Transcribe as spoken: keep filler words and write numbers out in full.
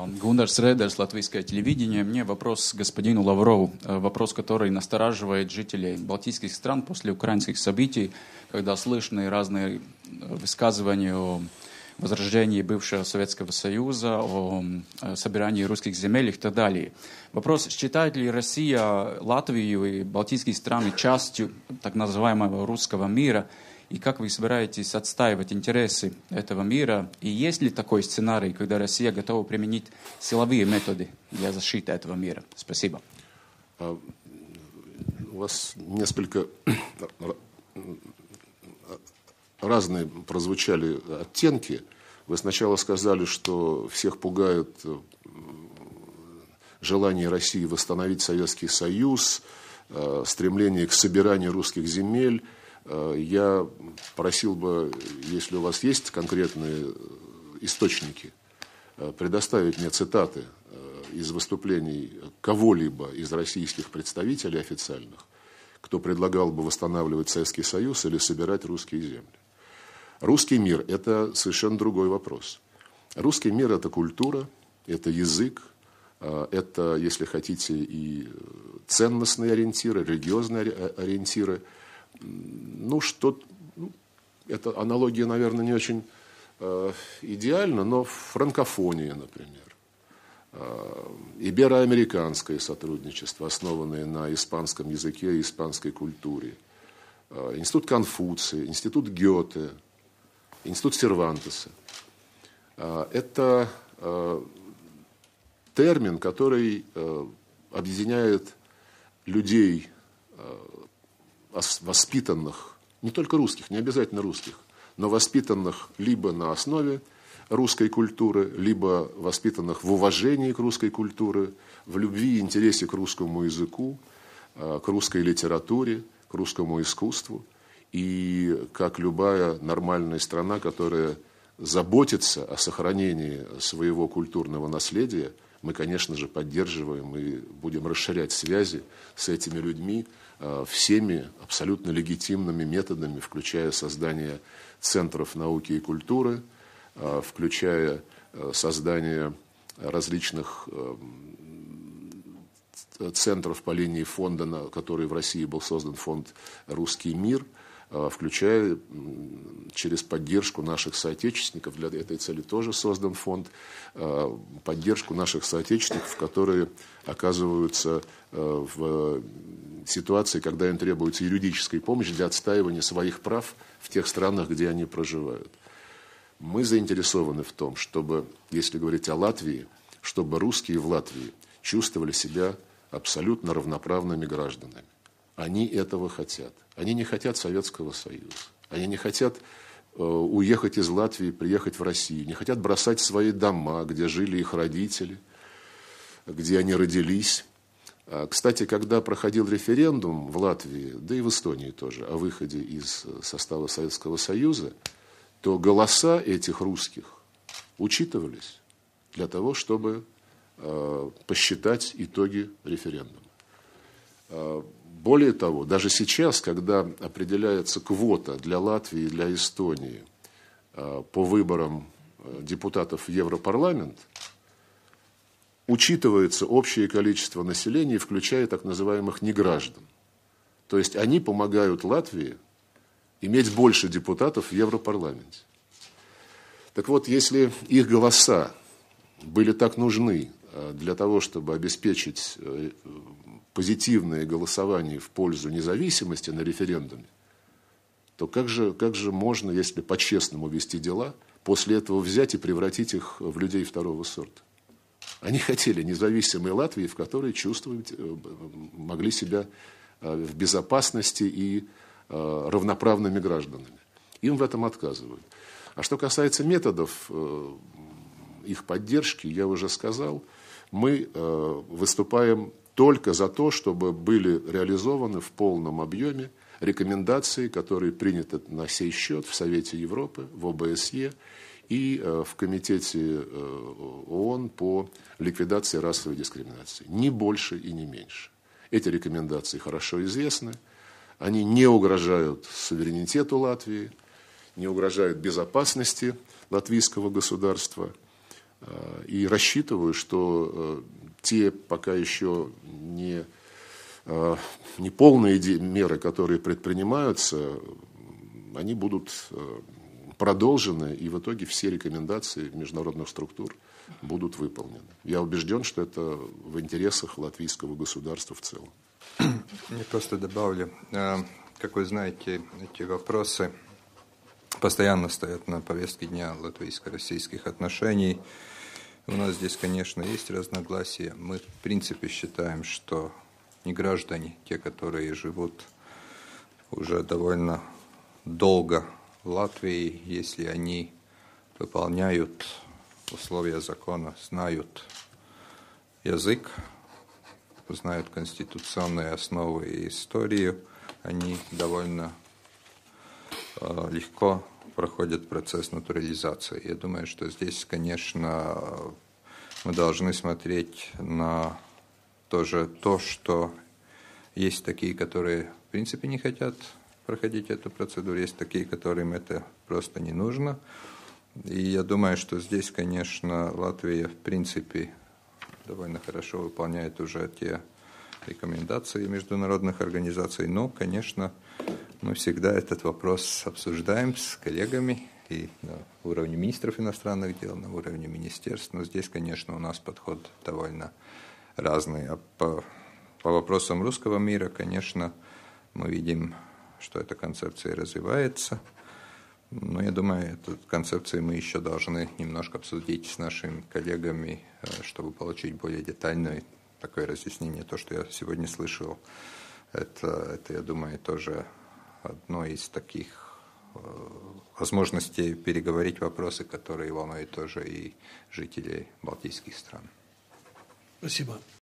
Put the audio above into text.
Гуннар Средерс, Латвийское телевидение. Мне вопрос к господину Лаврову. Вопрос, который настораживает жителей балтийских стран после украинских событий, когда слышны разные высказывания о возрождении бывшего Советского Союза, о собирании русских земель и так далее. Вопрос, считает ли Россия Латвию и балтийские страны частью так называемого русского мира? И как вы собираетесь отстаивать интересы этого мира? И есть ли такой сценарий, когда Россия готова применить силовые методы для защиты этого мира? Спасибо. У вас несколько разные прозвучали оттенки. Вы сначала сказали, что всех пугает желание России восстановить Советский Союз, стремление к собиранию русских земель. Я просил бы, если у вас есть конкретные источники, предоставить мне цитаты из выступлений кого-либо из российских представителей официальных, кто предлагал бы восстанавливать Советский Союз или собирать русские земли. Русский мир – это совершенно другой вопрос. Русский мир – это культура, это язык, это, если хотите, и ценностные ориентиры, религиозные ориентиры. Ну, что, ну, эта аналогия, наверное, не очень э, идеальна, но франкофония, например, э, ибероамериканское сотрудничество, основанное на испанском языке и испанской культуре, э, институт Конфуция, институт Гёте, институт Сервантеса. Э, это э, термин, который э, объединяет людей, э, воспитанных, не только русских, не обязательно русских, но воспитанных либо на основе русской культуры, либо воспитанных в уважении к русской культуре, в любви и интересе к русскому языку, к русской литературе, к русскому искусству. И как любая нормальная страна, которая заботится о сохранении своего культурного наследия, мы, конечно же, поддерживаем и будем расширять связи с этими людьми всеми абсолютно легитимными методами, включая создание центров науки и культуры, включая создание различных центров по линии фонда, который в России был создан фонд «Русский мир», включая через поддержку наших соотечественников, для этой цели тоже создан фонд, поддержку наших соотечественников, которые оказываются в ситуации, когда им требуется юридическая помощь для отстаивания своих прав в тех странах, где они проживают. Мы заинтересованы в том, чтобы, если говорить о Латвии, чтобы русские в Латвии чувствовали себя абсолютно равноправными гражданами. Они этого хотят. Они не хотят Советского Союза. Они не хотят э, уехать из Латвии, приехать в Россию. Не хотят бросать свои дома, где жили их родители, где они родились. А, кстати, когда проходил референдум в Латвии, да и в Эстонии тоже, о выходе из состава Советского Союза, то голоса этих русских учитывались для того, чтобы э, посчитать итоги референдума. Э, Более того, даже сейчас, когда определяется квота для Латвии и для Эстонии по выборам депутатов в Европарламент, учитывается общее количество населения, включая так называемых неграждан. То есть они помогают Латвии иметь больше депутатов в Европарламенте. Так вот, если их голоса были так нужны для того, чтобы обеспечить позитивное голосование в пользу независимости на референдуме, то как же, как же можно, если по-честному вести дела, после этого взять и превратить их в людей второго сорта? Они хотели независимой Латвии, в которой чувствовать, могли себя в безопасности и равноправными гражданами. Им в этом отказывают. А что касается методов их поддержки, я уже сказал, мы выступаем только за то, чтобы были реализованы в полном объеме рекомендации, которые приняты на сей счет в Совете Европы, в О Бэ Эс Е и в Комитете ООН по ликвидации расовой дискриминации. Ни больше и не меньше. Эти рекомендации хорошо известны. Они не угрожают суверенитету Латвии, не угрожают безопасности латвийского государства. И рассчитываю, что те пока еще не, не полные меры, которые предпринимаются, они будут продолжены, и в итоге все рекомендации международных структур будут выполнены. Я убежден, что это в интересах латвийского государства в целом. Я просто добавлю, как вы знаете, эти вопросы постоянно стоят на повестке дня латвийско-российских отношений. У нас здесь, конечно, есть разногласия. Мы, в принципе, считаем, что не граждане, те, которые живут уже довольно долго в Латвии, если они выполняют условия закона, знают язык, знают конституционные основы и историю, они довольно э, легко проходят процесс натурализации. Я думаю, что здесь, конечно, мы должны смотреть на тоже то, что есть такие, которые в принципе не хотят проходить эту процедуру, есть такие, которым это просто не нужно. И я думаю, что здесь, конечно, Латвия в принципе довольно хорошо выполняет уже те рекомендации международных организаций. Но, конечно, мы всегда этот вопрос обсуждаем с коллегами и на уровне министров иностранных дел, на уровне министерств. Но здесь, конечно, у нас подход довольно разный. А по, по вопросам русского мира, конечно, мы видим, что эта концепция развивается. Но я думаю, эту концепцию мы еще должны немножко обсудить с нашими коллегами, чтобы получить более детальное такое разъяснение. То, что я сегодня слышал, это, это я думаю, тоже одно из таких возможностей переговорить вопросы, которые волнуют тоже и жителей балтийских стран. Спасибо.